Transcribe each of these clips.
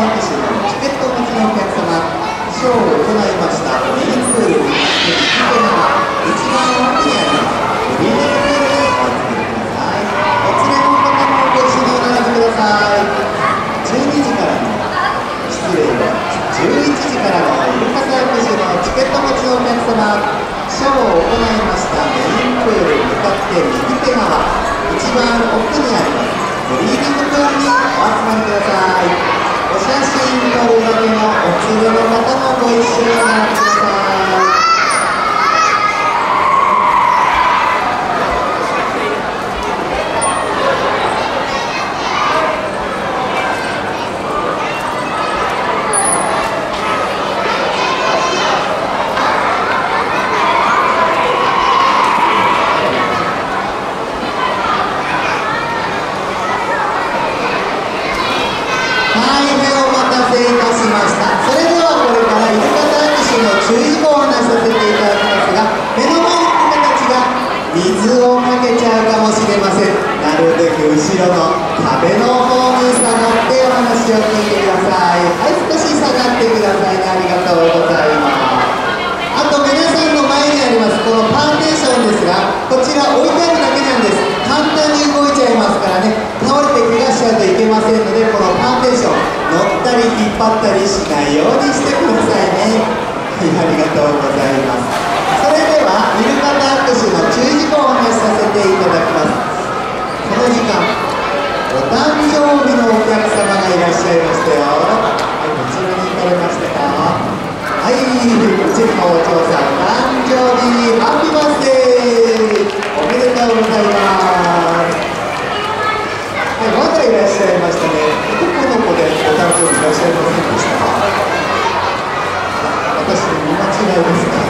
握手のチケット持ちのお客様、ショーを行いましたメインプールに一番奥にありますグリーンプールにお集めください。お連れの方もご一緒にお並びください。12時からの失礼11時からのイルカサークスのチケット持ちのお客様、ショーを行いましたメインプールに向かって右手側一番奥にありますブリーディングプールにお集まりください。お写真撮るだけのお連れの方もご一緒にお並びください。いたしました。それではこれからイルカサークスの注意事項を話させていただきますが、目の前の方たちが水をかけちゃうかもしれません。なるべく後ろの壁の方に下がってお話を聞いてください。はい、少し下がってくださいね。ありがとうございます。あと皆さんの前にありますこのパーテーションですが、こちら置いてあるだけなんです。簡単に動いちゃいますからね、倒れて怪我しちゃうといけませんので、このパーテーション乗ったり引っ張ったりしないようにしてくださいね。はい、ありがとうございます。それではイルカタークスの注意事項をお話しさせていただきます。この時間お誕生日のお客様がいらっしゃいましたよ。はい、こちらに行かれましたか。はい、うちのお嬢さん誕生日ハッピーバースデーおめでとうございます。はい、まだいらっしゃいましたね。男の子でお誕生日いらっしゃいませんでしたか。私の見間違いですか。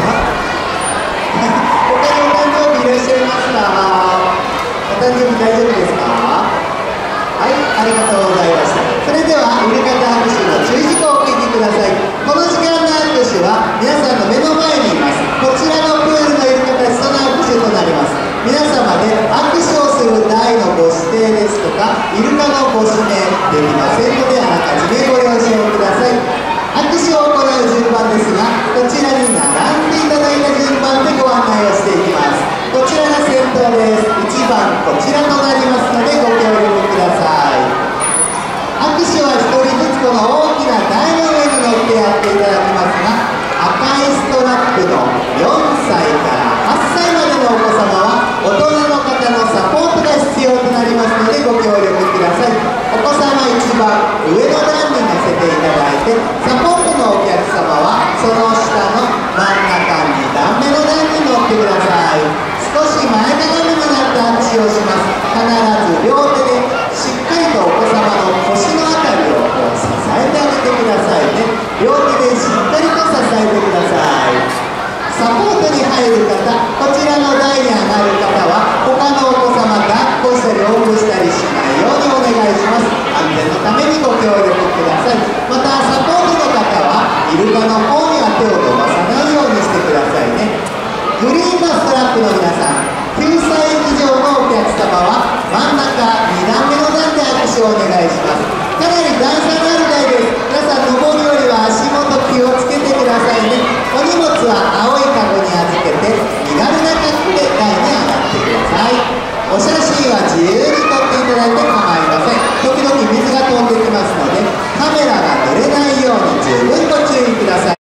他にお誕生日いらっしゃいますか。お誕生日大丈夫ですか。はい、ありがとうございました。それではイルカタークスの注意事項をお聞きください。この時間の握手は皆さんの目の前にいますこちらのプールのイルカたちとの握手となります。皆様で握手をする台のご指定ですとかイルカのご指名できませんのであらかじめご了承ください。握手を行う順番ですが、こちらに並んでいただいた順番でご案内をしていきます。こちらが先頭です。1番こちらとなりますのでご協力ください。握手は1人ずつこの大きな台の上に乗ってやっていただきますが、赤いストラップの4歳から8歳までのお子様は大人の方のサポートが必要となりますのでご協力ください。お子様一番上の段に乗せていただいて、サポートのお客様はその下の真ん中2段目の段に乗ってください。少し前かがみになって握手をします。必ず両手でしっかりとお子様の腰のあたりを支えてあげてくださいね。両手でしっかりと支えてください。サポートに入る方、こちらの台に上がる方は他のお子様抱っこしたりおんぶしたりしないようにお願いします。安全のためにご協力ください。またサポートの方はイルカの方には手を伸ばさないようにしてくださいね。グリーンのストラップの皆さん、9歳以上のお客様は真ん中2段目の段で握手をお願いします。かなり段差のある台です。皆さん上りよりは足元気をつけてくださいね。お荷物は青いカゴに預けて身軽な格好で台に上がってください。お写真は自由に撮っていただいて構いません。時々水が飛んできますのでカメラが濡れないように十分ご注意ください。